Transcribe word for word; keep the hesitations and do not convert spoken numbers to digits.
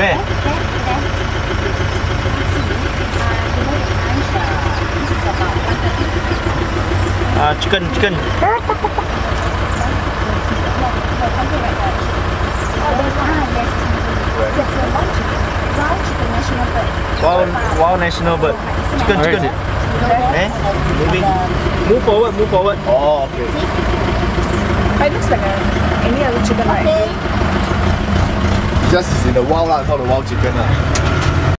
Where? Uh, chicken, chicken. Wow, wow, national bird. Chicken, chicken. Eh? Moving. Move forward, move forward. Oh, okay. But it looks like a, any other chicken, right? Just is in the wild lah, called the wild chicken lah.